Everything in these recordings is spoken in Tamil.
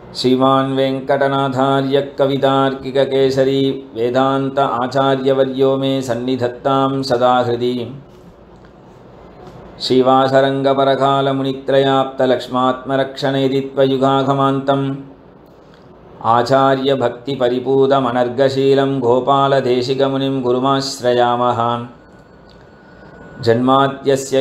श्रीमान् वेंकटनाथार्य कवितार्किककेसरी वेदांत आचार्यवर्यो मे सन्निधत्तां सदा हृदि श्रीवासरंगपरकालमुनित्रयाप्तलक्ष्मात्मरक्षणेदि त्वयुगागमान्तम् आचार्यभक्तिपरिपूतमनर्गशीलं गोपालदेशिकमुनिं गुरुमाश्रयामः। जन्माद्यस्य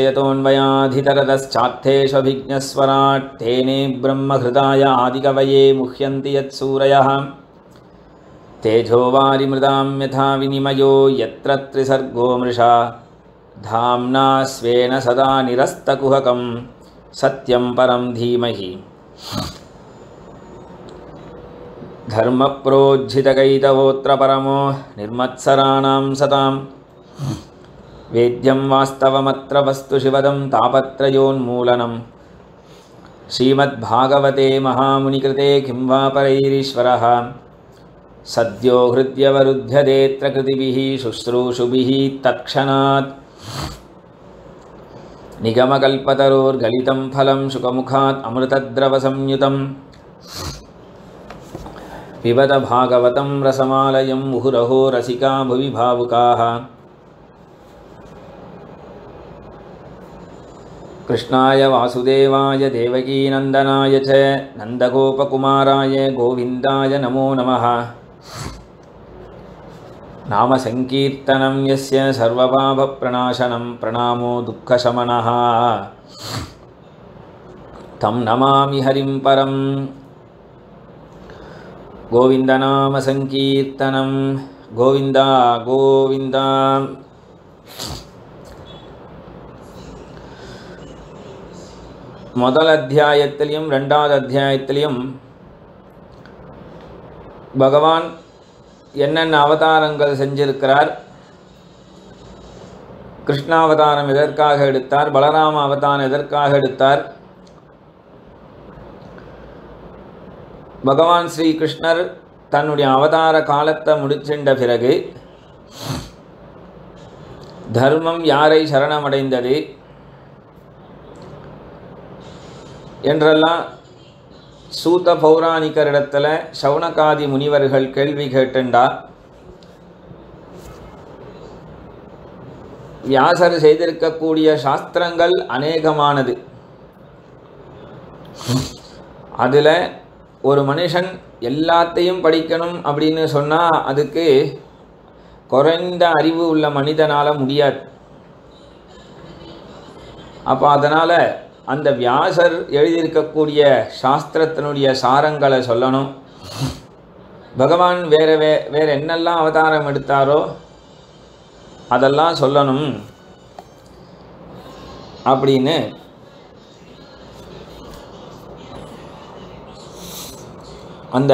यतोऽन्वयाधितरतश्चार्थेष्वभिज्ञस्वराट् तेने ब्रह्महृदाय आदिकवये मुह्यन्ति यत्सूरयः। तेजोवारिमृदां यथा विनिमयो यत्र त्रिसर्गो मृषा धाम्ना स्वेन सदा निरस्तकुहकं सत्यं परं धीमहि। धर्मप्रोज्झितकैतवोऽत्र परमो निर्मत्सराणां सतां वेद्यं वास्तवमत्र वस्तु शिवदं तापत्रयोन्मूलनं। श्रीमद्भागवते महामुनिकृते किं वा परैरीश्वरः सद्यो हृद्यवरुध्यदेऽत्र कृतिभिः शुश्रूषुभिः तत्क्षणात् निगमकल्पतरोर्गलितं फलं शुकमुखात् अमृतद्रवसंयुतं पिबत भागवतं रसमालयं मुहुरहो रसिका भुवि भावुकाः। कृष्णाय वासुदेवाय देवकीनन्दनाय च नन्दगोपकुमाराय गोविन्दाय नमो नमः। नाम संकीर्तनं यस्य सर्वपापप्रणाशनं प्रणामो दुःखशमनः तं नमामि हरिं परं। गोविन्दनाम संकीर्तनं गोविन्दा गोविन्दा। முதல் அத்தியாயத்திலும் இரண்டாவது அத்தியாயத்திலும் பகவான் என்னென்ன அவதாரங்கள் செஞ்சிருக்கிறார், கிருஷ்ணாவதாரம் எதற்காக எடுத்தார், பலராம அவதாரம் எதற்காக எடுத்தார், பகவான் ஸ்ரீ கிருஷ்ணர் தன்னுடைய அவதார காலத்தை முடிச்சின்ற பிறகு தர்மம் யாரை சரணமடைந்தது என்றெல்லாம் சூத பௌராணிகரிடத்தில் சௌனகாதி முனிவர்கள் கேள்வி கேட்டுண்டார். வியாசர் செய்திருக்கக்கூடிய சாஸ்திரங்கள் அநேகமானது. அதில் ஒரு மனுஷன் எல்லாத்தையும் படிக்கணும் அப்படின்னு சொன்னால் அதுக்கு குறைந்த அறிவு உள்ள மனிதனால் முடியாது. அப்போ அதனால் அந்த வியாசர் எழுதியிருக்கக்கூடிய சாஸ்திரத்தினுடைய சாரங்களை சொல்லணும். பகவான் வேறு என்னெல்லாம் அவதாரம் எடுத்தாரோ அதெல்லாம் சொல்லணும் அப்படின்னு அந்த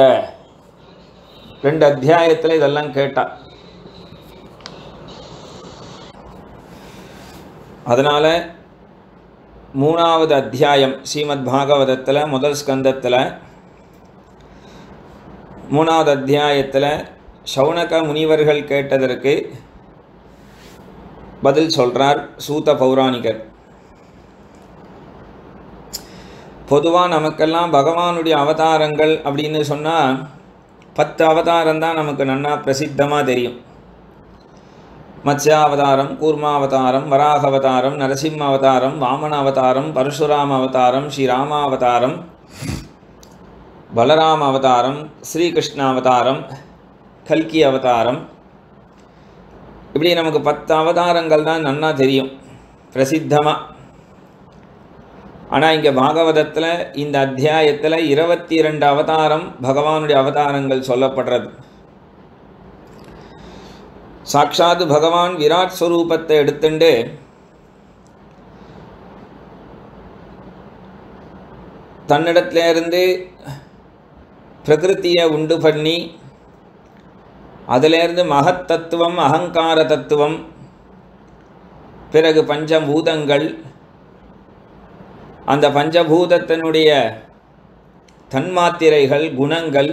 2 அத்தியாயத்தில் இதெல்லாம் கேட்டா. அதனால் 3வது அத்தியாயம் ஸ்ரீமத் பாகவதத்தில் முதல் ஸ்கந்தத்தில் 3வது அத்தியாயத்தில் சௌனக முனிவர்கள் கேட்டதற்கு பதில் சொல்கிறார் சூத பௌராணிகர். பொதுவாக நமக்கெல்லாம் பகவானுடைய அவதாரங்கள் அப்படின்னு சொன்னால் 10 அவதாரம் தான் நமக்கு நன்னா பிரசித்தமாக தெரியும். மத்ஸ்யாவதாரம், கூர்மாவதாரம், வராகாவதாரம், நரசிம்ம அவதாரம், வாமன அவதாரம், பரசுராம அவதாரம், ஸ்ரீராமாவதாரம், பலராம அவதாரம், ஸ்ரீகிருஷ்ண அவதாரம், கல்கி அவதாரம், இப்படி நமக்கு 10 அவதாரங்கள் தான் நன்னா தெரியும் பிரசித்தமாக. ஆனால் இங்கே பாகவதத்தில் இந்த அத்தியாயத்தில் 22 அவதாரம் பகவானுடைய அவதாரங்கள் சொல்லப்படுறது. சாட்சாத் பகவான் விராட் ஸ்வரூபத்தை எடுத்துண்டு தன்னிடத்திலிருந்து பிரகிருத்தியை உண்டு பண்ணி அதிலிருந்து மகத் தத்துவம், அகங்கார தத்துவம், பிறகு பஞ்சபூதங்கள், அந்த பஞ்சபூதத்தினுடைய தன்மாத்திரைகள், குணங்கள்,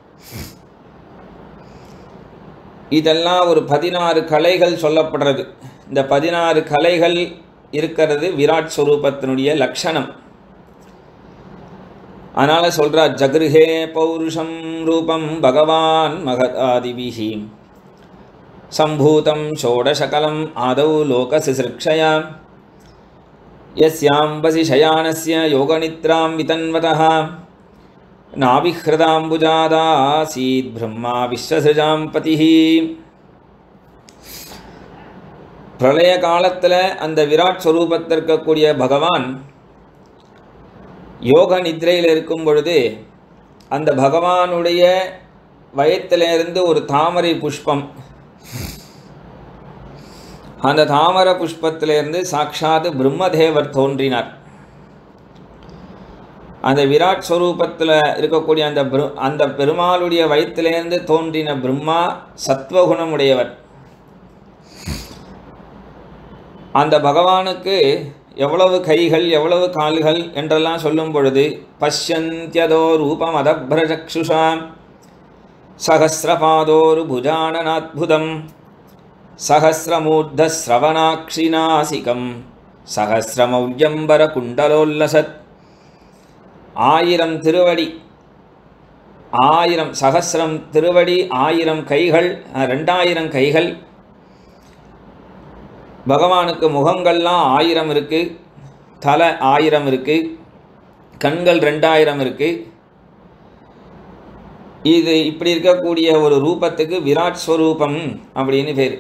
இதெல்லாம் ஒரு 16 கலைகள் சொல்லப்படுறது. இந்த 16 கலைகள் இருக்கிறது விராட் ஸ்வரூபத்தினுடைய லட்சணம். அதனால் சொல்கிறார், ஜகிருஹே பௌருஷம் ரூபம் பகவான் மகதாதிபிஹி சம்பூதம் ஷோடசகலம் ஆதௌ லோகசிசிருக்ஷயா யஸ்யாம்பசி சயானஸ்ய யோகநித்ராம் விதன்வதः நாபிஹ்ருதாம்புஜாதாசீத் பிரம்மா விஸ்வசிருஜாம் பதிஹ. பிரளய காலத்தில் அந்த விராட் ஸ்வரூபத்தில் இருக்கக்கூடிய பகவான் யோக நித்ரையில் இருக்கும் பொழுது அந்த பகவானுடைய வயத்திலிருந்து ஒரு தாமரை புஷ்பம், அந்த தாமரை புஷ்பத்திலிருந்து சாட்சாத் பிரம்மதேவர் தோன்றினார். அந்த விராட் ஸ்வரூபத்தில் இருக்கக்கூடிய அந்த பெருமாளுடைய வயிற்றிலிருந்து தோன்றின பிரம்மா சத்வகுணமுடையவர். அந்த பகவானுக்கு எவ்வளவு கைகள் எவ்வளவு கால்கள் என்றெல்லாம் சொல்லும் பொழுது பஷ்யந்த்யதோ ரூபம் அதப்ரஜக்ஷுஷா சஹஸ்ரபாதோரு புஜானனாத்புதம் சஹஸ்ரமூர்த்த ஸ்ரவணாக்ஷிநாசிகம் சஹஸ்ரமௌஜம்பர குண்டலோல்லசத். 1000 திருவடி, 1000 சஹஸ்ரம் திருவடி, 1000 கைகள், 2000 கைகள். பகவானுக்கு முகங்கள்லாம் 1000 இருக்குது, தலை 1000 இருக்குது, கண்கள் 2000 இருக்குது. இது இப்படி இருக்கக்கூடிய ஒரு ரூபத்துக்கு விராட் ஸ்வரூபம் அப்படின்னு பேர்.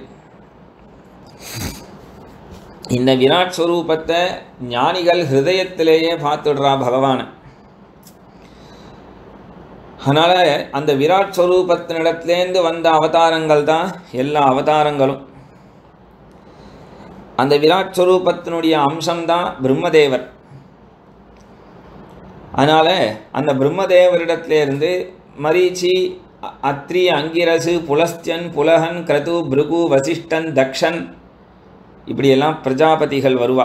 இந்த விராட் ஸ்வரூபத்தை ஞானிகள் ஹிருதயத்திலேயே பார்த்துடுறா பகவானை. அதனால் அந்த விராட் ஸ்வரூபத்தினிடத்துலேருந்து வந்த அவதாரங்கள் தான் எல்லா அவதாரங்களும். அந்த விராட் ஸ்வரூபத்தினுடைய அம்சம்தான் பிரம்மதேவர். அதனால் அந்த பிரம்மதேவரிடத்திலேருந்து மரீச்சி, அத்ரி, அங்கிரசு, புலஸ்தியன், புலகன், கிரது, பிருகு, வசிஷ்டன், தக்ஷன், இப்படியெல்லாம் பிரஜாபதிகள் வருவா.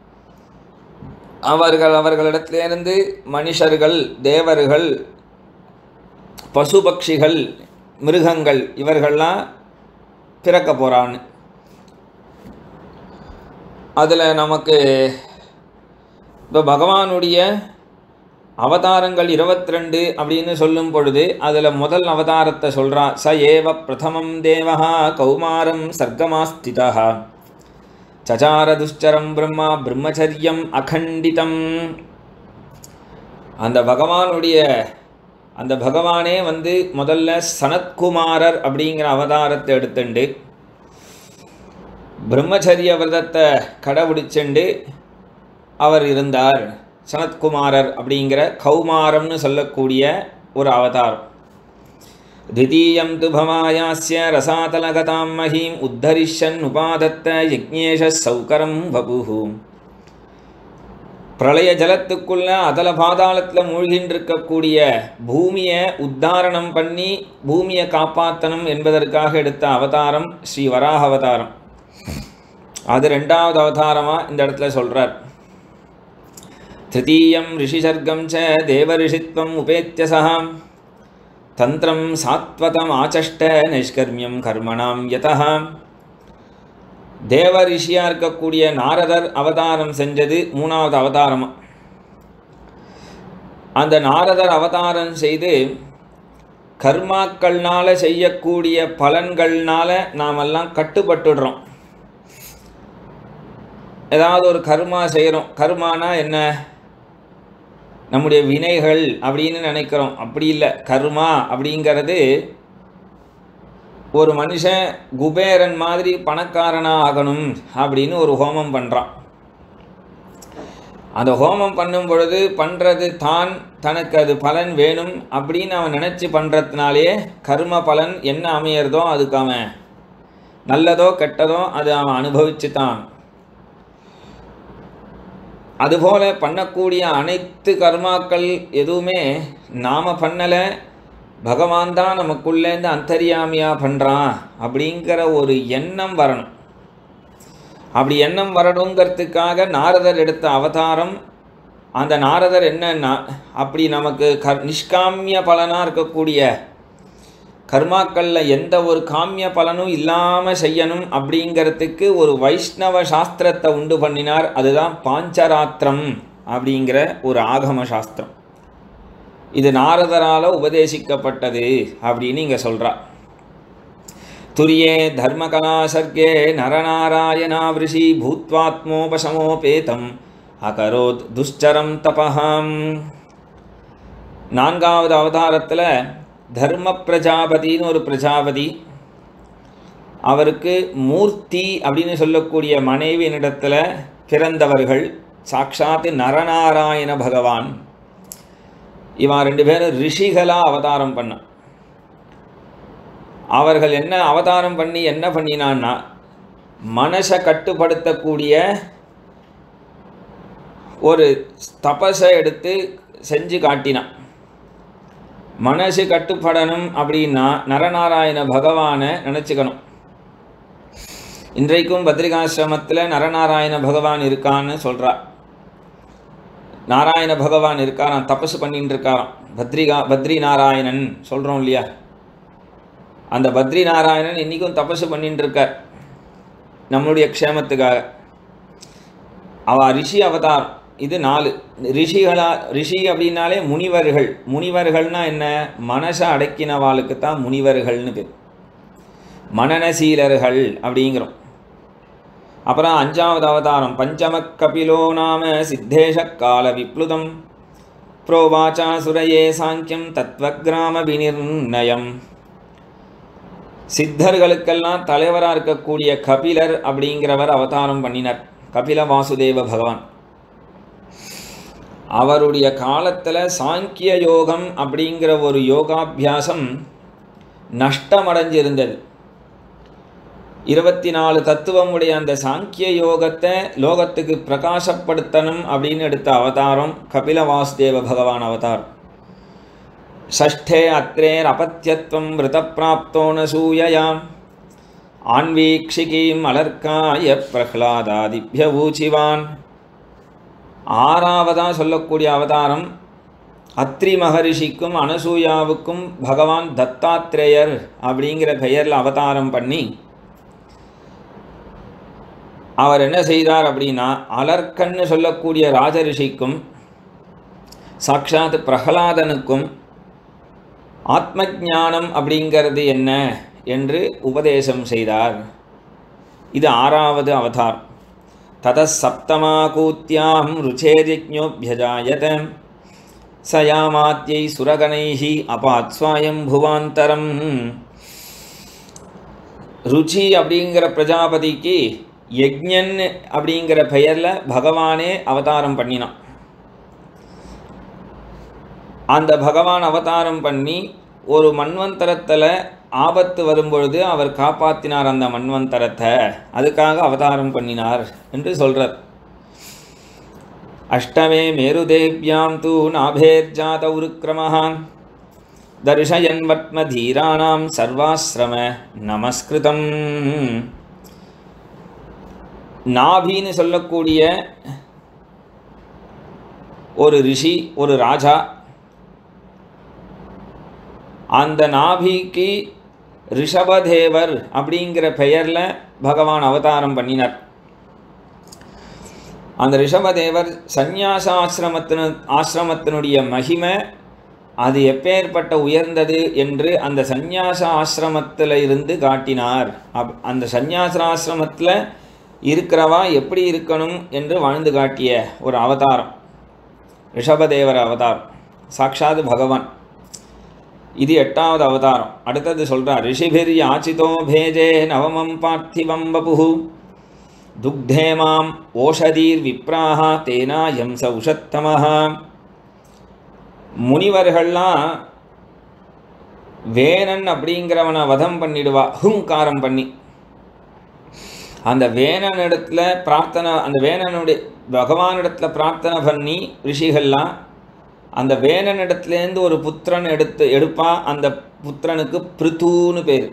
அவர்களிடத்திலிருந்து மனுஷர்கள், தேவர்கள், பசுபக்ஷிகள், மிருகங்கள் இவர்கள்லாம் பிறக்க போகிறான்னு. அதில் நமக்கு இப்போ பகவானுடைய அவதாரங்கள் 22 அப்படின்னு சொல்லும் பொழுது அதில் முதல் அவதாரத்தை சொல்கிறா. ச ஏவ பிரதமம் தேவஹா கௌமாரம் சர்க்கமாஸ்திதா சசார துஷ்சரம் பிரம்மா பிரம்மச்சரியம் அகண்டிதம். அந்த பகவானே முதல்ல சனத்குமாரர் அப்படிங்கிற அவதாரத்தை எடுத்துண்டு பிரம்மச்சரிய விரதத்தை கடைபிடிச்சுண்டு அவர் இருந்தார். சனத்குமாரர் அப்படிங்கிற கௌமாரம்னு சொல்லக்கூடிய ஒரு அவதாரம். திதீயம் து பவாயாஸ்ய ரசாதலகதாம் மஹீம் உத்தரிஷன் உபாதத்த யக்ஞேஷ சௌகரம் வபுஹு. பிரளய ஜலத்துக்குள்ள அதல பாதாளத்தில் மூழ்கின்றிருக்கக்கூடிய பூமியை உத்தாரணம் பண்ணி பூமியை காப்பாற்றணும் என்பதற்காக எடுத்த அவதாரம் ஸ்ரீ வராக அவதாரம். அது 2வது அவதாரமாக இந்த இடத்துல சொல்கிறார். திருத்தீயம் ரிஷிசர்க்கம் ச தேவரிஷித்வம் உபேத்யசஹாம் தந்திரம் சாத்வதம் ஆச்சஷ்ட நைஷ்கர்மியம் கர்மணாம் யதஹா. தேவ ரிஷியாக இருக்கக்கூடிய நாரதர் அவதாரம் செஞ்சது 3வது அவதாரமாக. அந்த நாரதர் அவதாரம் செய்து கர்மாக்கள்னால் செய்யக்கூடிய பலன்கள்னால் நாமெல்லாம் கட்டுப்பட்டுடுறோம். ஏதாவது ஒரு கர்மா செய்கிறோம். கர்மானா என்ன? நம்முடைய வினைகள் அப்படின்னு நினைக்கிறோம். அப்படி இல்லை. கர்மா அப்படிங்கிறது ஒரு மனுஷன் குபேரன் மாதிரி பணக்காரனாக ஆகணும் அப்படின்னு ஒரு ஹோமம் பண்ணுறான். அந்த ஹோமம் பண்ணும் பொழுது பண்ணுறது தனக்கு அது பலன் வேணும் அப்படின்னு அவன் நினச்சி பண்ணுறதுனாலே கர்ம பலன் என்ன அமையிறதோ அதுக்கு அவன் நல்லதோ கெட்டதோ அது அவன் அனுபவிச்சுத்தான். அதுபோல் பண்ணக்கூடிய அனைத்து கர்மாக்கள் எதுவுமே நாம் பண்ணலை, பகவான் தான் நமக்குள்ளேருந்து அந்தர்யாமியாக பண்ணுறான் அப்படிங்கிற ஒரு எண்ணம் வரணும். அப்படி எண்ணம் வரணுங்கிறதுக்காக நாரதர் எடுத்த அவதாரம். அந்த நாரதர் என்னன்னா, அப்படி நமக்கு நிஷ்காமிய பலனாக இருக்கக்கூடிய கர்மாக்களில் எந்த ஒரு காமிய பலனும் இல்லாமல் செய்யணும் அப்படிங்கிறதுக்கு ஒரு வைஷ்ணவ சாஸ்திரத்தை உண்டு பண்ணினார். அதுதான் பாஞ்சராத்திரம் அப்படிங்கிற ஒரு ஆகம சாஸ்திரம். இது நாரதரால் உபதேசிக்கப்பட்டது அப்படின்னு இங்கே சொல்கிறா. துரியே தர்மகலா சர்க்கே நரநாராயணா விருஷி பூத்வாத்மோபசமோபேதம் அகரோத் துஷ்சரம் தபஹாம். 4வது அவதாரத்தில் தர்ம பிரஜாபதினு ஒரு பிரஜாபதி, அவருக்கு மூர்த்தி அப்படின்னு சொல்லக்கூடிய மனைவியினிடத்தில் பிறந்தவர்கள் சாட்சாத்து நரநாராயண பகவான். இவன் 2 பேரும் ரிஷிகளாக அவதாரம் பண்ண. அவர்கள் என்ன அவதாரம் பண்ணி என்ன பண்ணினான்னா, மனசை கட்டுப்படுத்தக்கூடிய ஒரு தபஸை எடுத்து செஞ்சு காட்டினான். மனசு கட்டுப்படணும் அப்படின்னா நரநாராயண பகவானை நினச்சிக்கணும். இன்றைக்கும் பத்ரிகாசிரமத்தில் நரநாராயண பகவான் இருக்கான்னு சொல்கிறார். நாராயண பகவான் இருக்காராம், தபசு பண்ணிட்டு இருக்காராம். பத்ரி நாராயணன் சொல்கிறோம் இல்லையா, அந்த பத்ரி நாராயணன் இன்றைக்கும் தபசு பண்ணிட்டு இருக்கார் நம்மளுடைய க்ஷேமத்துக்காக. ரிஷி அவதாரம். இது 4 ரிஷி அப்படின்னாலே முனிவர்கள். முனிவர்கள்னால் என்ன, மனசை அடக்கினவாளுக்கு தான் முனிவர்கள்னு பேர், மனநசீலர்கள் அப்படிங்கிறோம். அப்புறம் 5வது அவதாரம் பஞ்சம கபிலோ நாம சித்தேஷ கால விப்ளுதம் புரோவாச்சா சுரையே சாங்கியம் தத்வக்ராம விநிர்ணயம். சித்தர்களுக்கெல்லாம் தலைவராக இருக்கக்கூடிய கபிலர் அப்படிங்கிறவர் அவதாரம் பண்ணினார். கபில வாசுதேவ பகவான் அவருடைய காலத்தில் சாங்கிய யோகம் அப்படிங்கிற ஒரு யோகாபியாசம் நஷ்டமடைஞ்சிருந்தது. 24 தத்துவம் உடைய அந்த சாங்கிய யோகத்தை லோகத்துக்கு பிரகாசப்படுத்தணும் அப்படின்னு எடுத்த அவதாரம் கபில வாசுதேவ பகவான் அவதாரம். ஷஷ்டே அத்ரேர் அபத்யத்வம் மிருதப்பிராப்தோ நசூயயாம் ஆன்வீக்ஷிகீம் அலர்காய பிரஹ்லாதாதிப்ய ஊச்சிவான். 6வதாக சொல்லக்கூடிய அவதாரம் அத்ரி மகரிஷிக்கும் அனசூயாவுக்கும் பகவான் தத்தாத்ரேயர் அப்படிங்கிற பெயரில் அவதாரம் பண்ணி அவர் என்ன செய்தார் அப்படின்னா, அலர்கன்னு சொல்லக்கூடிய ராஜரிஷிக்கும் சாக்ஷாத் பிரஹ்லாதனுக்கும் ஆத்ம ஞானம் அப்படிங்கிறது என்ன என்று உபதேசம் செய்தார். இது 6வது அவதாரம். தத சப்தமாகூத்யாம் ருச்சேஜ்ஞோப்யஜாயத சயாமாத்யை சுரகணைஹி அபாத்ஸ்வாயம் புவாந்தரம். ருச்சி அப்படிங்கிற பிரஜாபதிக்கு யஜ்ஞன் அப்படிங்கிற பெயரில் பகவானே அவதாரம் பண்ணினான். அந்த பகவான் அவதாரம் பண்ணி ஒரு மன்வந்தரத்தில் ஆபத்து வரும்பொழுது அவர் காப்பாற்றினார் அந்த மன்வந்தரத்தை, அதுக்காக அவதாரம் பண்ணினார் என்று சொல்கிறார். அஷ்டமே மேருதேவ்யாம் தூ நாபேர்ஜாத உருக்ரமஹான் தர்ஷயன்வத்ம தீராணாம் சர்வாஸ்ரம நமஸ்கிருதம். நாபின்னு சொல்லக்கூடிய ஒரு ரிஷி, ஒரு ராஜா, அந்த நாபிக்கு ரிஷபதேவர் அப்படிங்கிற பெயரில் பகவான் அவதாரம் பண்ணினார். அந்த ரிஷபதேவர் சந்நியாச ஆசிரமத்தினுடைய மகிமை அது எப்பேற்பட்ட உயர்ந்தது என்று அந்த சந்நியாச ஆசிரமத்தில் இருந்து காட்டினார். அந்த சந்நியாச ஆசிரமத்தில் இருக்கிறவா எப்படி இருக்கணும் என்று வாழ்ந்து காட்டிய ஒரு அவதாரம் ரிஷபதேவர் அவதாரம், சாக்ஷாத் பகவான். இது 8வது அவதாரம். அடுத்தது சொல்கிறார், ரிஷிபிர் யாச்சிதோ பேஜே நவமம் பார்த்திவம் வபுஹு துக்தே மாம் ஓஷதீர் விப்ராஹா தேனாயம் சௌஷத்தமஹா. முனிவர்கள்லாம் வேணன் அப்படிங்கிறவனை வதம் பண்ணிடுவா ஹுங்காரம் பண்ணி. அந்த வேணனிடத்தில் பிரார்த்தனை, அந்த வேணனுடைய பகவானிடத்தில் பிரார்த்தனை பண்ணி ரிஷிகள்லாம் அந்த வேணனிடத்துலேருந்து ஒரு புத்திரன் எடுப்பா. அந்த புத்திரனுக்கு பிருத்துன்னு பேர்.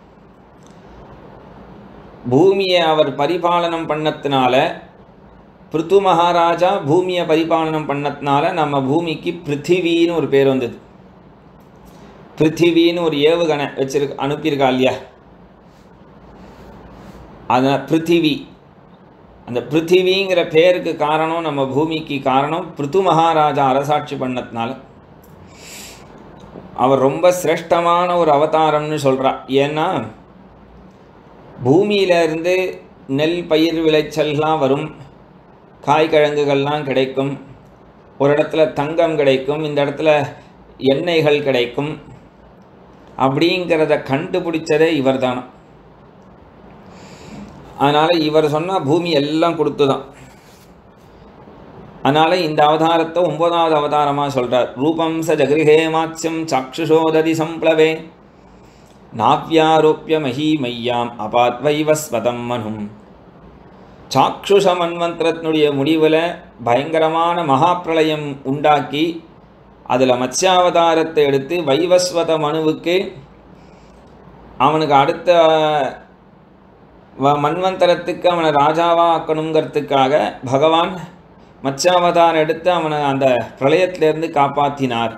பூமியை அவர் பரிபாலனம் பண்ணத்தினால, பிருத்து மகாராஜா பூமியை பரிபாலனம் பண்ணத்தினால நம்ம பூமிக்கு பிருத்திவின்னு ஒரு பேர் வந்தது. பிருத்திவின்னு ஒரு ஏவுகணை அனுப்பியிருக்கா இல்லையா, அதனால் பிருத்திவி. அந்த பிருத்திவிங்கிற பேருக்கு காரணம், நம்ம பூமிக்கு காரணம் பிருத்து மகாராஜா அரசாட்சி பண்ணத்தினால. அவர் ரொம்ப சிரேஷ்டமான ஒரு அவதாரம்னு சொல்கிறா. ஏன்னா பூமியிலேருந்து நெல் பயிர் விளைச்சல்லாம் வரும், காய்கிழங்குகள்லாம் கிடைக்கும், ஒரு இடத்துல தங்கம் கிடைக்கும், இந்த இடத்துல எண்ணெய்கள் கிடைக்கும், அப்படிங்கிறத கண்டுபிடிச்சதே இவர் தான். அதனால் இவர் சொன்னால் பூமி எல்லாம் கொடுத்து தான். அதனால் இந்த அவதாரத்தை 9வது அவதாரமாக சொல்கிறார். ரூபம் ச ஜகிருஹே மாத்ஸ்யம் சாக்ஷுஷோததி சம்ப்ளவே நாவ்யாரோப்பிய மஹீமையாம் அபாத்வைவஸ்வதம் மனும். சாக்ஷுஷ மன்வந்திரத்தினுடைய முடிவில் பயங்கரமான மகாப்பிரளயம் உண்டாக்கி அதில் மத்ஸ்யாவதாரத்தை எடுத்து வைவஸ்வத மனுவுக்கு அவனுக்கு அடுத்த மன்வந்தரத்துக்கு அவனை ராஜாவாக ஆக்கணுங்கிறதுக்காக பகவான் மத்ஸ்யாவதாரம் எடுத்து அவனை அந்த பிரளயத்திலேருந்து காப்பாற்றினார்.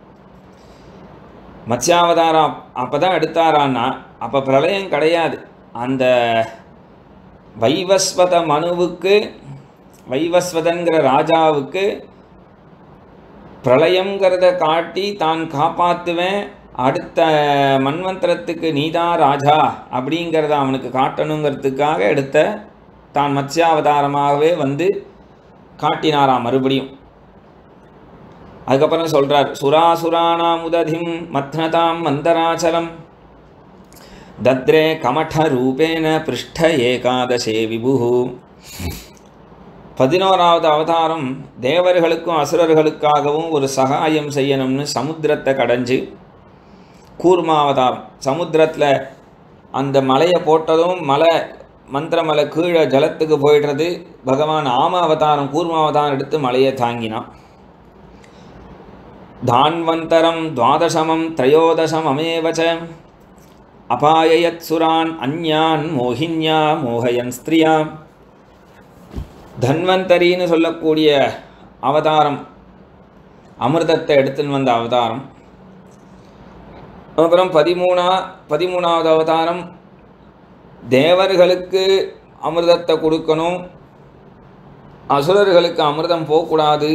மத்ஸ்யாவதாரம் அப்போ தான் எடுத்தாரான்னா அப்போ பிரளயம் கிடையாது. அந்த வைவஸ்வத மனுவுக்கு, வைவஸ்வதங்கிற ராஜாவுக்கு பிரளயங்கிறத காட்டி தான் காப்பாற்றுவேன், அடுத்த மன்வந்திரத்துக்கு நீதான் ராஜா அப்படிங்கிறத அவனுக்கு காட்டணுங்கிறதுக்காக எடுத்த தான் மத்ஸ்யாவதாரமாகவே வந்து காட்டினாராம் மறுபடியும். அதுக்கப்புறம் சொல்கிறார், சுராசுராணாம் உததிம் மத்னதாம் மந்தராச்சலம் தத்ரே கமட ரூபேன பிருஷ்ட ஏகாதசே விபுஹு. 11வது அவதாரம் தேவர்களுக்கும் அசுரர்களுக்காகவும் ஒரு சகாயம் செய்யணும்னு சமுத்திரத்தை கடைஞ்சு கூர்மாவதாரம். சமுத்திரத்தில் அந்த மலையை போட்டதும் மலை மந்திரமலை கீழே ஜலத்துக்கு போயிடுறது. பகவான் அவதாரம் கூர்மாவதாரம் எடுத்து மலையை தாங்கினான். தான்வந்தரம் துவாதசமம் த்ரயோதசம் அமேவச்ச அபாயயத் சுரான் அந்யான் மோகின்யா மோகயன் ஸ்திரியா. தன்வந்தரின்னு சொல்லக்கூடிய அவதாரம் அமிர்தத்தை எடுத்துன்னு வந்த அவதாரம். அப்புறம் 13வது அவதாரம் தேவர்களுக்கு அமிர்தத்தை கொடுக்கணும், அசுரர்களுக்கு அமிர்தம் போகக்கூடாது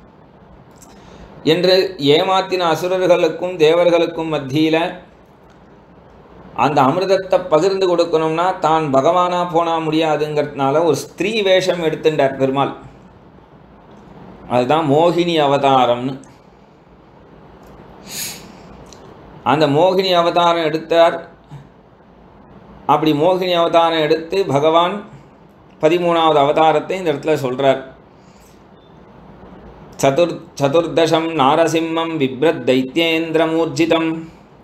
என்று ஏமாத்தின அசுரர்களுக்கும் தேவர்களுக்கும் மத்தியில் அந்த அமிர்தத்தை பகிர்ந்து கொடுக்கணும்னா தான் பகவானாக போனால் முடியாதுங்கிறதுனால ஒரு ஸ்திரீ வேஷம் எடுத்துட்டார் பெருமாள். அதுதான் மோகினி அவதாரம்னு. அந்த மோகினி அவதாரம் எடுத்தார். அப்படி மோகினி அவதாரம் எடுத்து பகவான் 13வது அவதாரத்தை இந்த இடத்துல சொல்கிறார். சதுர்தசம் நாரசிம்மம் விப்ரத் தைத்யேந்திரமூர்ஜிதம்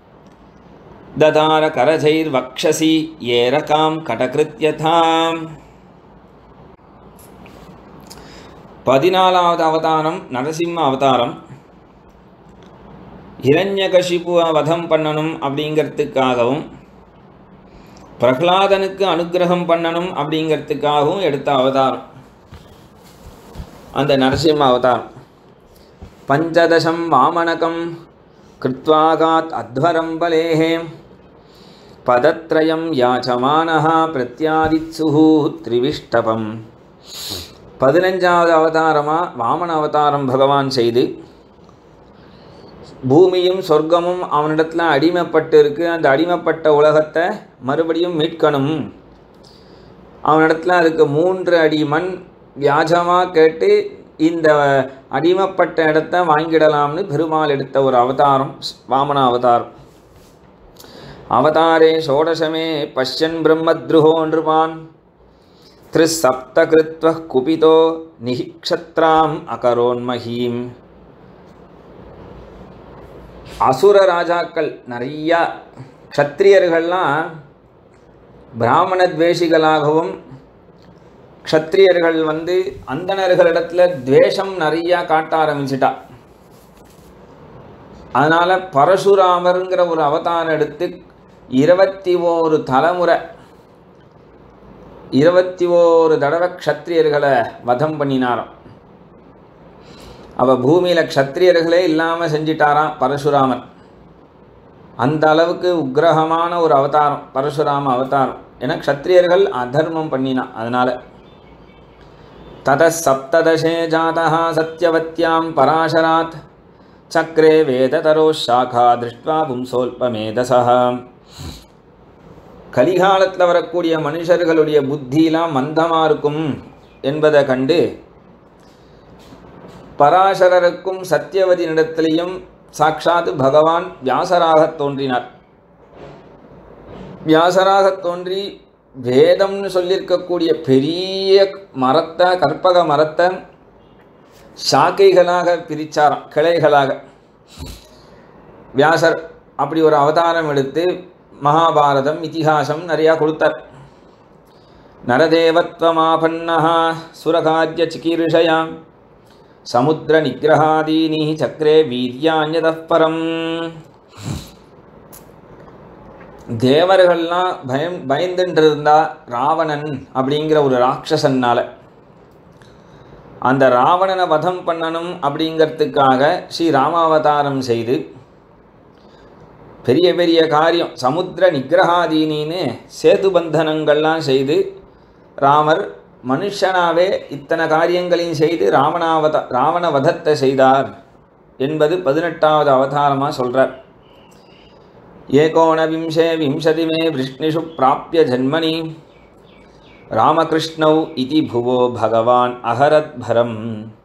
ததார கரஜைர் வக்ஷசி ஏரகாம் கடகிருத்யதாம். 14வது அவதாரம் நரசிம்ம அவதாரம். ஹிரண்யகசிபுவை வதம் பண்ணணும் அப்படிங்கிறதுக்காகவும் பிரகலாதனுக்கு அனுகிரகம் பண்ணணும் அப்படிங்கிறதுக்காகவும் எடுத்த அவதாரம் அந்த நரசிம்ம அவதாரம். பஞ்சதசம் வாமனகம் கிருத்வாகாத் அத்வரம் பலேஹே பதத்ரயம் யாச்சமானஹ பிரத்யாதித்சுஹு த்ரிவிஷ்டபம். 15வது அவதாரமாக வாமன அவதாரம் பகவான் செய்து பூமியும் சொர்க்கமும் அவனிடத்தில் அடிமைப்பட்டு இருக்கு, அந்த அடிமைப்பட்ட உலகத்தை மறுபடியும் மீட்கணும். அவனிடத்தில் அதுக்கு 3 அடி மண் வியாஜமாக கேட்டு இந்த அடிமைப்பட்ட இடத்த வாங்கிடலாம்னு பெருமாள் எடுத்த ஒரு அவதாரம் வாமன அவதாரம். அவதாரே ஷோடசமே பஷ்யன் பிரம்மத்ருஹோ நிருபான் த்ரிசப்த கிருத்வ குபிதோ நிஹிக்ஷத்ராம் அகரோன்மஹீம். அசுர ராஜாக்கள் நிறையா, க்ஷத்ரியர்கள்லாம் பிராமண துவேஷிகளாகவும் க்ஷத்ரியர்கள் அந்தணர்களிடத்தில் துவேஷம் நிறையா காட்ட ஆரம்பிச்சிட்டா. அதனால் பரசுராமருங்கிற ஒரு அவதாரம் எடுத்து 21 தலைமுறை 21 தடவை க்ஷத்ரியர்களை வதம் பண்ணினாராம். அவள் பூமியில் க்ஷத்ரியர்களே இல்லாமல் செஞ்சிட்டாராம் பரசுராமன். அந்த அளவுக்கு உக்ரகமான ஒரு அவதாரம் பரசுராம அவதாரம். ஏன்னா க்ஷத்ரியர்கள் அதர்மம் பண்ணினான். அதனால் தத சப்ததசே ஜாதா சத்யவத்யாம் பராசராத் சக்ரே வேததரோ சாகா திருஷ்ட்வா பும்சோல்பமேதசः. கலிகாலத்தில் வரக்கூடிய மனுஷர்களுடைய புத்தியெலாம் மந்தமாக இருக்கும் என்பதை கண்டு பராசரருக்கும் சத்தியவதியினிடத்திலையும் சாட்சாத் பகவான் வியாசராக தோன்றினார். வியாசராக தோன்றி வேதம்னு சொல்லியிருக்கக்கூடிய பெரிய மரத்தை, கற்பக மரத்தை சாக்கைகளாக பிரிச்சாராம், கிளைகளாக. வியாசர் அப்படி ஒரு அவதாரம் எடுத்து மகாபாரதம், இதிகாசம் நிறையா கொடுத்தார். நரதேவத்வமாபன்னஹ சுரகார்ய சிகீர்ஷயாம் சமுத்திர நிகிரகாதீனி சக்ரே வீர்யான்யதः பரம். தேவர்கள்லாம் பயந்துட்டு இருந்தா ராவணன் அப்படிங்கிற ஒரு ராட்சசன்னால. அந்த ராவணனை வதம் பண்ணணும் அப்படிங்கிறதுக்காக ஸ்ரீ ராமாவதாரம் செய்து பெரிய பெரிய காரியம், சமுத்திர நிகிரகாதீனின்னு சேது பந்தனங்கள்லாம் செய்து ராமர் மனுஷனாவே இத்தனை காரியங்களையும் செய்து ராவண வதத்தை செய்தார் என்பது 18வது அவதாரமாக சொல்கிறார். ஏகோணவிம்சே விம்சதிமே விஷ்ணிஷு பிராப்ய ஜன்மனி ராமகிருஷ்ணௌ இதி புவோ பகவான் அகரத்பரம்.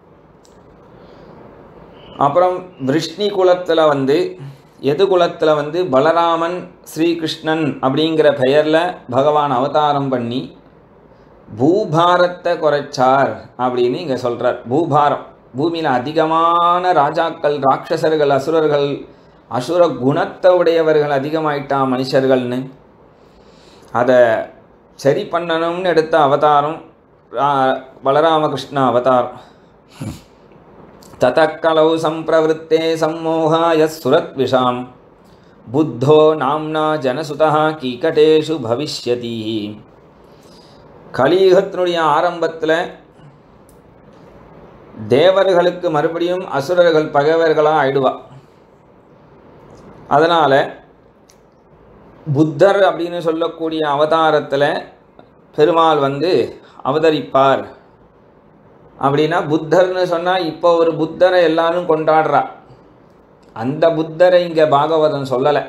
அப்புறம் விஷ்ணி குலத்தில் எது குலத்தில் பலராமன் ஸ்ரீகிருஷ்ணன் அப்படிங்கிற பெயரில் பகவான் அவதாரம் பண்ணி பூபாரத்தை குறைச்சார் அப்படின்னு இங்கே சொல்கிறார். பூபாரம், பூமியில் அதிகமான ராஜாக்கள், ராட்சசர்கள், அசுரர்கள், அசுர குணத்தை உடையவர்கள் அதிகமாயிட்டா மனுஷர்கள்னு அதை சரி பண்ணணும்னு எடுத்த அவதாரம் பலராமகிருஷ்ண அவதாரம். ததக்கலௌ சம்பிரவருத்தே சம்மோகாய சுரத்விஷாம் புத்தோ நாம்னா ஜனசுதா கீகடேஷு பவிஷ்யதி. கலியுகத்தினுடைய ஆரம்பத்தில் தேவர்களுக்கு மறுபடியும் அசுரர்கள் பகைவர்களாக ஆயிடுவா. அதனால் புத்தர் அப்படின்னு சொல்லக்கூடிய அவதாரத்தில் பெருமாள் அவதரிப்பார். அப்படின்னா புத்தர்னு சொன்னால் இப்போ ஒரு புத்தரை எல்லாரும் கொண்டாடுறா. அந்த புத்தரை இங்கே பாகவதம் சொல்லலை.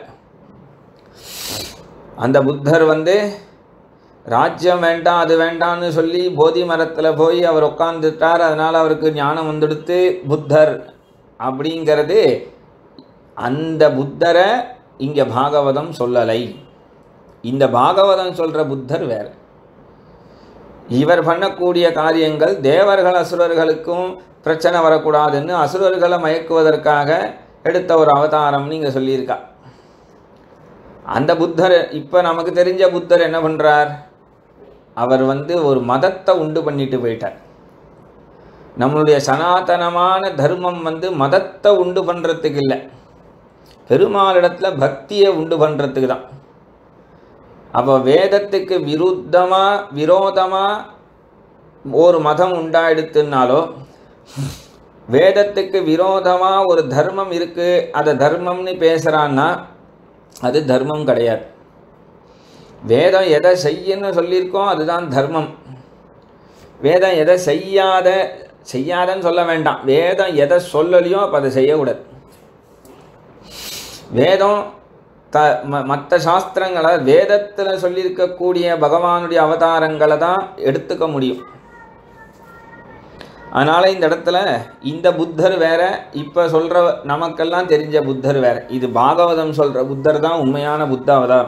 அந்த புத்தர் ராஜ்யம் வேண்டாம், அது வேண்டான்னு சொல்லி போதி மரத்தில் போய் அவர் உட்காந்துட்டார். அதனால் அவருக்கு ஞானம் வந்துடுத்து புத்தர் அப்படிங்கிறது. அந்த புத்தரை இங்கே பாகவதம் சொல்லலை. இந்த பாகவதம் சொல்கிற புத்தர் வேறு. இவர் பண்ணக்கூடிய காரியங்கள் தேவர்கள் அசுரர்களுக்கும் பிரச்சனை வரக்கூடாதுன்னு அசுரர்களை மயக்குவதற்காக எடுத்த ஒரு அவதாரம்னு இங்கே சொல்லியிருக்கா. அந்த புத்தர், இப்போ நமக்கு தெரிஞ்ச புத்தர் என்ன பண்ணுறார்? அவர் ஒரு மதத்தை உண்டு பண்ணிட்டு போயிட்டார். நம்மளுடைய சனாதனமான தர்மம் மதத்தை உண்டு பண்ணுறதுக்கு இல்லை, பெருமாளிடத்தில் பக்தியை உண்டு பண்ணுறதுக்கு தான். அப்போ வேதத்துக்கு விரோதமாக ஒரு மதம் உண்டாயிடுத்துனாலோ, வேதத்துக்கு விரோதமாக ஒரு தர்மம் இருக்குது, அதை தர்மம்னு பேசுகிறான்னா அது தர்மம் கிடையாது. வேதம் எதை செய்யன்னு சொல்லியிருக்கோம் அதுதான் தர்மம். வேதம் எதை செய்யாதன்னு சொல்ல வேண்டாம். வேதம் எதை சொல்லலையோ அப்போ அதை செய்யக்கூடாது. வேதம் மற்ற சாஸ்திரங்களை, வேதத்தில் சொல்லியிருக்கக்கூடிய பகவானுடைய அவதாரங்களை தான் எடுத்துக்க முடியும். அதனால் இந்த இடத்துல இந்த புத்தர் வேற, இப்போ சொல்கிற நமக்கெல்லாம் தெரிஞ்ச புத்தர் வேற. இது பாகவதம் சொல்கிற புத்தர் தான் உண்மையான புத்த அவதாரம்.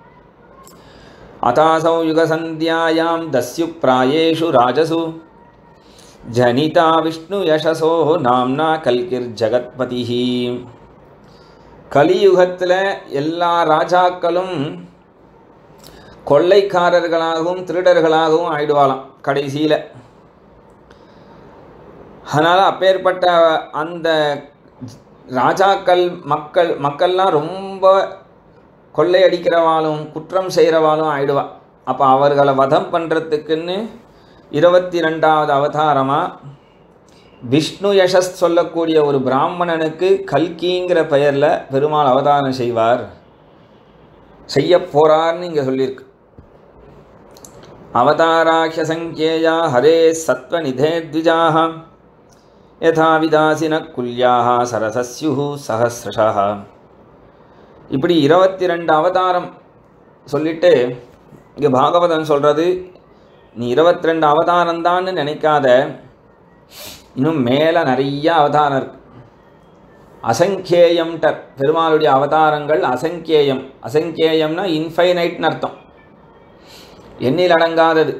அதாசௌ யுகசந்தியாயாம் தஸ்யு பிராயேஷு ராஜசு ஜனிதா விஷ்ணு யசசோ நாம்னா கல்கிர் ஜகத்பதிஹி. கலியுகத்தில் எல்லா ராஜாக்களும் கொள்ளைக்காரர்களாகவும் திருடர்களாகவும் ஆயிடுவாளாம் கடைசியில். அதனால் அப்பேற்பட்ட அந்த ராஜாக்கள் மக்கள்லாம் ரொம்ப கொள்ளையடிக்கிறவாளும் குற்றம் செய்கிறவாளும் ஆயிடுவா. அப்போ அவர்களை வதம் பண்ணுறதுக்குன்னு 22வது அவதாரமாக விஷ்ணு யசஸ் சொல்லக்கூடிய ஒரு பிராமணனுக்கு கல்கிங்கிற பெயரில் பெருமாள் அவதாரம் செய்ய போகிறார்னு இங்கே சொல்லியிருக்கு. அவதாராஹ்ய சங்கேயா ஹரே சத்வநிதே த்விஜாஹ யதா விதாசின குல்யாக சரசஸ்யு சஹஸ்ரஷः. இப்படி 22 அவதாரம் சொல்லிட்டு இங்கே பாகவதன் சொல்கிறது, நீ 22 அவதாரம்தான்னு நினைக்காத, இன்னும் மேலே நிறைய அவதாரம் இருக்கு. அசங்கேயம்டர் பெருமாளுடைய அவதாரங்கள் அசங்கேயம். அசங்கேயம்னா இன்ஃபைனைட்னு அர்த்தம், எண்ணில் அடங்காதது.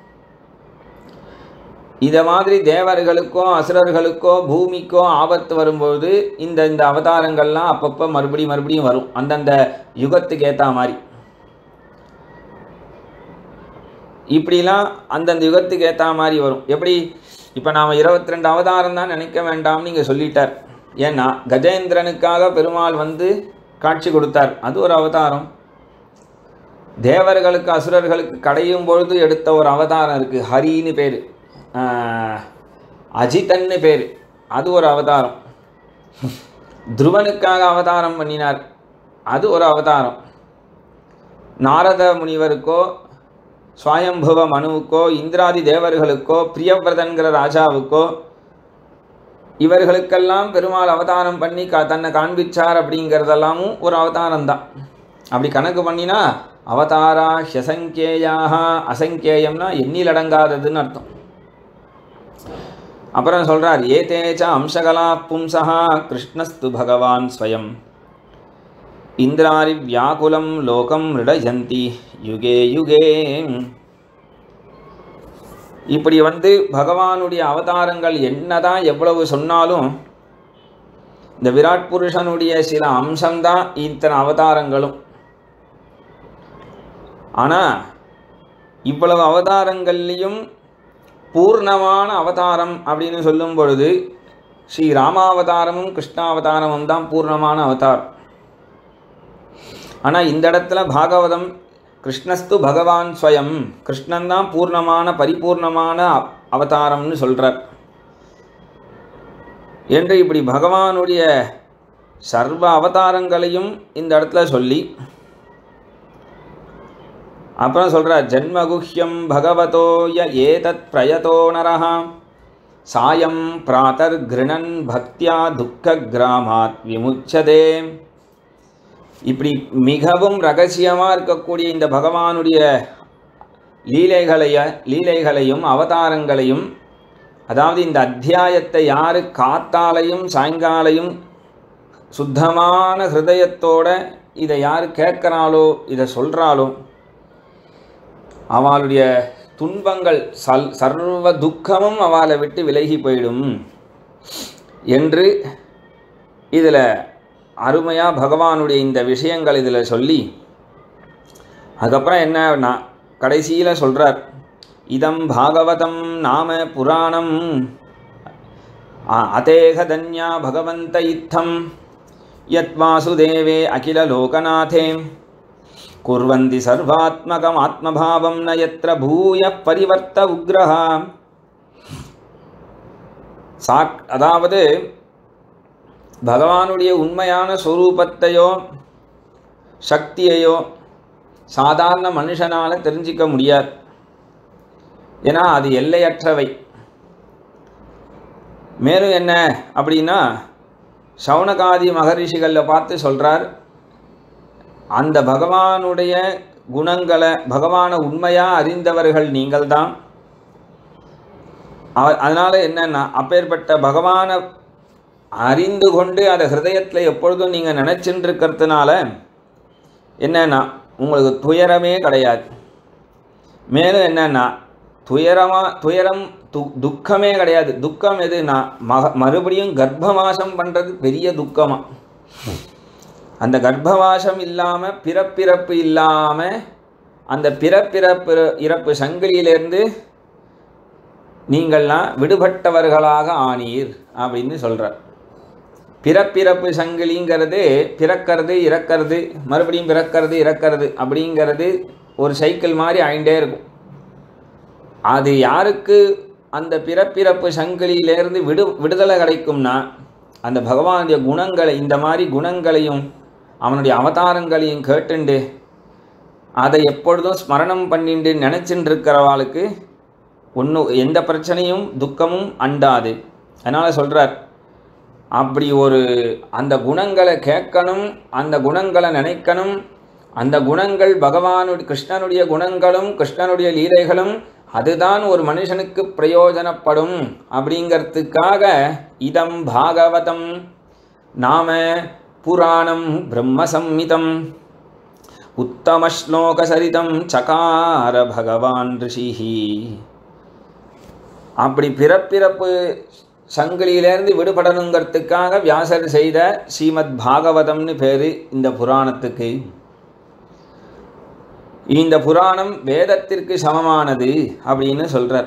இதை மாதிரி தேவர்களுக்கோ அசுரர்களுக்கோ பூமிக்கோ ஆபத்து வரும்போது இந்த இந்த அவதாரங்கள்லாம் அப்பப்போ மறுபடியும் வரும், அந்தந்த யுகத்துக்கு ஏற்ற மாதிரி. இப்படிலாம் அந்தந்த யுகத்துக்கு ஏற்ற மாதிரி வரும். எப்படி இப்போ நாம் 22 அவதாரம் தான் நினைக்க வேண்டாம்னு நீங்கள் சொல்லிட்டார். ஏன்னா கஜேந்திரனுக்காக பெருமாள் வந்து காட்சி கொடுத்தார், அது ஒரு அவதாரம். தேவர்களுக்கு அசுரர்களுக்கு கடையும் பொழுது எடுத்த ஒரு அவதாரம் இருக்குது, ஹரின்னு பேர், அஜிதன்னு பேர், அது ஒரு அவதாரம். துருவனுக்காக அவதாரம் பண்ணினார், அது ஒரு அவதாரம். நாரத முனிவருக்கோ ஸ்வயம்புவ மனுவுக்கோ இந்திராதி தேவர்களுக்கோ பிரியவிரதன்கிற ராஜாவுக்கோ இவர்களுக்கெல்லாம் பெருமாள் அவதாரம் பண்ணி தன்னை காண்பிச்சார். அப்படிங்கிறதெல்லாமும் ஒரு அவதாரம் தான். அப்படி கணக்கு பண்ணினா அவதாரா ஹ்யசங்கேயாக, அசங்கேயம்னா எண்ணில் அடங்காததுன்னு அர்த்தம். அப்புறம் சொல்கிறார், ஏதேச்ச அம்சகலா பும்சா கிருஷ்ணஸ்து பகவான் ஸ்வயம் இந்திராரி வியாக்குலம் லோகம் ரிடயந்தி யுகே யுகே. இப்படி வந்து பகவானுடைய அவதாரங்கள் என்னதான் எவ்வளவு சொன்னாலும் இந்த விராட் புருஷனுடைய சில அம்சம்தான் இத்தனை அவதாரங்களும். ஆனால் இவ்வளவு அவதாரங்கள்லேயும் பூர்ணமான அவதாரம் அப்படின்னு சொல்லும் பொழுது ஸ்ரீ ராமாவதாரமும் கிருஷ்ணாவதாரமும் தான் பூர்ணமான அவதாரம். ஆனால் இந்த இடத்துல பாகவதம் கிருஷ்ணஸ்து பகவான் ஸ்வயம், கிருஷ்ணன் தான் பூர்ணமான பரிபூர்ணமான அவதாரம்னு சொல்கிறார் என்று இப்படி பகவானுடைய சர்வ அவதாரங்களையும் இந்த இடத்துல சொல்லி அப்புறம் சொல்கிறார், ஜன்மகுஹ்யம் பகவதோய ஏதத் பிரயதோ நரஹ சாயம் பிராதர் கிருணன் பக்தியா துக்க கிராமாத் விமுச்சதே. இப்படி ரகசியமாக இருக்கக்கூடிய இந்த பகவானுடைய லீலைகளையும் அவதாரங்களையும், அதாவது இந்த அத்தியாயத்தை யார் காத்தாலையும் சாயங்காலையும் சுத்தமான ஹிருதயத்தோட இதை யார் கேட்குறாளோ, இதை சொல்கிறாளோ, அவளுடைய துன்பங்கள் சர்வ துக்கமும் அவளை விட்டு விலகி போயிடும் என்று இதில் அருமையாக பகவானுடைய இந்த விஷயங்கள் இதில் சொல்லி அதுக்கப்புறம் என்ன கடைசியில் சொல்கிறார், இதம் பாகவதம் நாம புராணம் அதேகதன்யா பகவந்த இத்தம் யத் வாசுதேவே அகில லோகநாதே குர்வந்தி சர்வாத்மகம் ஆத்மபாவம் ந யத்ர பூய பரிவர்த்த உக்ரஹா. அதாவது பகவானுடைய உண்மையான ஸ்வரூபத்தையோ சக்தியையோ சாதாரண மனுஷனால் தெரிஞ்சிக்க முடியாது. ஏன்னா அது எல்லையற்றவை. மேலும் என்ன அப்படின்னா, சௌனகாதி மகரிஷிகளில் பார்த்து சொல்கிறார், அந்த பகவானுடைய குணங்களை பகவானை உண்மையாக அறிந்தவர்கள் நீங்கள்தான். அதனால் என்னன்னா, அப்பேற்பட்ட பகவானை அறிந்து கொண்டு அதை ஹிருதயத்தில் எப்பொழுதும் நீங்கள் நினச்சின்னு இருக்கிறதுனால என்னன்னா உங்களுக்கு துயரமே கிடையாது. மேலும் என்னன்னா துயரம் துக்கமே கிடையாது. துக்கம் எதுனா மறுபடியும் கர்ப்பவாசம் பண்ணுறது பெரிய துக்கமாக. அந்த கர்ப்பவாசம் இல்லாமல் பிறப்பிறப்பு இல்லாமல் அந்த இறப்பு சங்கிலியிலேருந்து நீங்கள்லாம் விடுபட்டவர்களாக ஆனீர் அப்படின்னு சொல்கிறார். பிறப்பிறப்பு சங்கிலிங்கிறது பிறக்கிறது இறக்கிறது மறுபடியும் பிறக்கிறது இறக்கிறது அப்படிங்கிறது ஒரு சைக்கிள் மாதிரி ஆயிண்டே இருக்கும். அது யாருக்கு அந்த பிறப்பிறப்பு சங்கிலியிலேருந்து விடுதலை கிடைக்கும்னா, அந்த பகவானுடைய குணங்களை, இந்த மாதிரி குணங்களையும் அவனுடைய அவதாரங்களையும் கேட்டுண்டு அதை எப்பொழுதும் ஸ்மரணம் பண்ணிட்டு நினச்சின்னு இருக்கிறவாளுக்கு எந்த பிரச்சனையும் துக்கமும் அண்டாது. அதனால் சொல்கிறார், அப்படி ஒரு அந்த குணங்களை கேட்கணும், அந்த குணங்களை நினைக்கணும், அந்த குணங்கள் பகவானுடைய கிருஷ்ணனுடைய குணங்களும் கிருஷ்ணனுடைய லீலைகளும் அதுதான் ஒரு மனுஷனுக்கு பிரயோஜனப்படும். அப்படிங்கிறதுக்காக இதம் பாகவதம் நாம புராணம் பிரம்மசம்மிதம் உத்தமஸ்லோகசரிதம் சகார பகவான் ரிஷிஹி. அப்படி பிறப்பிறப்பு சங்கிலியிலேருந்து விடுபடணுங்கிறதுக்காக வியாசர் செய்த ஸ்ரீமத் பாகவதம்னு பேர் இந்த புராணத்துக்கு. இந்த புராணம் வேதத்திற்கு சமமானது அப்படின்னு சொல்கிறார்.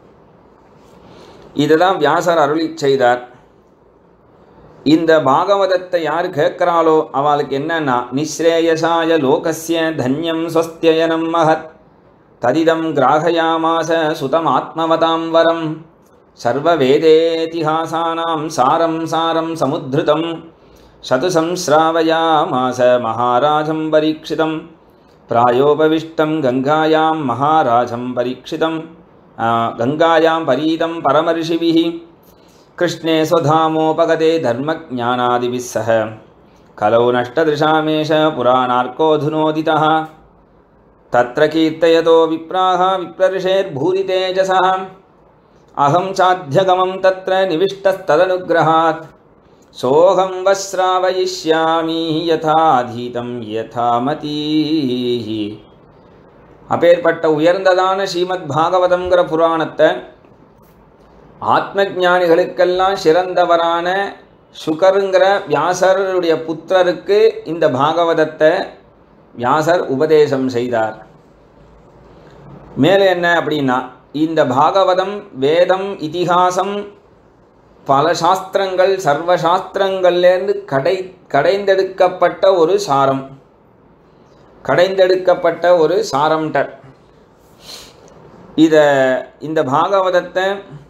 இதுதான் வியாசர் அருளி செய்தார். இந்த பாகவதத்தை யார் கேட்குறாளோ அவளுக்கு என்னன்னா, நிஸ்ரேயசாய லோகஸ்ய தன்யம் ஸ்வஸ்தியனம் மகத் ததிதம் கிராகயாமாச சுதம் ஆத்மவதாம் வரம் சர்வ வேதேதிஹாசானாம் சாரம் சாரம் சமுத்ருதம் சதுசம்ஸ்ராவயாமாச மகாராஜம் பரீட்சிதம் பிராயோபவிஷ்டம் கங்காயாம் மகாராஜம் பரீட்சிதம் கங்காயாம் பரீதம் பரமர்ஷிபிஹி கிருஷ்ணே ஸ்வதாமோபகதே தர்மஜானாதிபிஸ் சஹ கலௌ நஷ்டதிருஷாமேஷ புராணார்க்கோதுனோதிதः தத்ர கீர்த்தயதோ விப்ராஹ விப்ரர்ஷேர்பூரி தேஜசः அஹம் சாத்யகமம் தத்ர நிவிஷ்டஸ்ததனுக்ரஹாத் சோகம் வஸ்ராவயிஷ்யாமி யதாதீதம் யதாமதீஹி. அப்பேற்பட்ட உயர்ந்ததான ஸ்ரீமத் பாகவதம்ங்கிற புராணத்தை ஆத்ம ஞானிகளுக்கெல்லாம் சிறந்தவரான சுகருங்கிற வியாசருடைய புத்திரருக்கு இந்த பாகவதத்தை வியாசர் உபதேசம் செய்தார். மேலே என்ன அப்படின்னா, இந்த பாகவதம் வேதம் இதிகாசம் பல சாஸ்திரங்கள் சர்வ சாஸ்திரங்கள்லேருந்து கடைந்தெடுக்கப்பட்ட ஒரு சாரம், கடைந்தெடுக்கப்பட்ட ஒரு சாரம்டர். இந்த பாகவதத்தை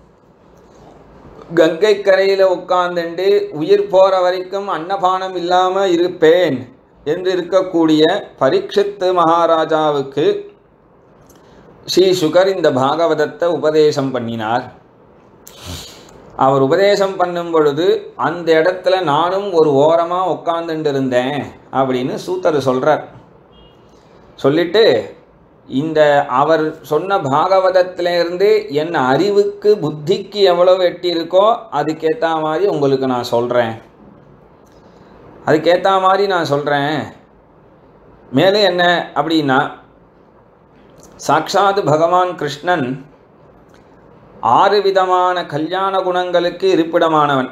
கங்கை கரையில் உட்கார்ந்துண்டு உயிர் போகிற வரைக்கும் அன்னபானம் இல்லாமல் இருப்பேன் என்று இருக்கக்கூடிய பரீட்சித்து மகாராஜாவுக்கு ஸ்ரீ சுகர் இந்த பாகவதத்தை உபதேசம் பண்ணினார். அவர் உபதேசம் பண்ணும் பொழுது அந்த இடத்துல நானும் ஒரு ஓரமாக உட்கார்ந்துட்டு இருந்தேன் அப்படின்னு சூத்தர் சொல்கிறார். சொல்லிட்டு இந்த அவர் சொன்ன பாகவதத்திலேருந்து என் அறிவுக்கு புத்திக்கு எவ்வளோ எட்டி இருக்கோ அதுக்கேற்ற மாதிரி உங்களுக்கு நான் சொல்கிறேன், அதுக்கேற்ற மாதிரி நான் சொல்கிறேன். மேலும் என்ன அப்படின்னா, சாக்ஷாத் பகவான் கிருஷ்ணன் 6 விதமான கல்யாண குணங்களுக்கு இருப்பிடமானவன்.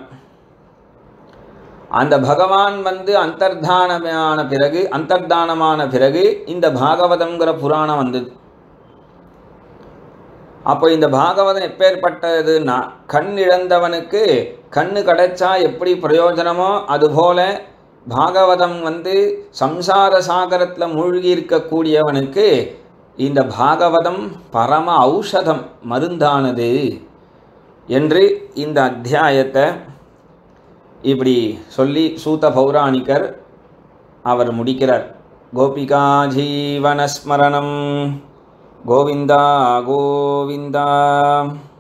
அந்த பகவான் அந்தர்தானமான பிறகு இந்த பாகவதம்ங்கிற புராணம் வந்தது. அப்போ இந்த பாகவதம் எப்பேற்பட்டதுன்னா, கண் இழந்தவனுக்கு கண்ணு கிடைச்சா எப்படி பிரயோஜனமோ அதுபோல பாகவதம் சம்சார சாகரத்தில் மூழ்கி இருக்கக்கூடியவனுக்கு இந்த பாகவதம் பரம ஔஷதம், மருந்தானது என்று இந்த அத்தியாயத்தை இப்படி சொல்லி சூத பௌராணிகர் அவர் முடிக்கிறார். கோபிகா ஜீவனஸ்மரணம் கோவிந்தா கோவிந்தா.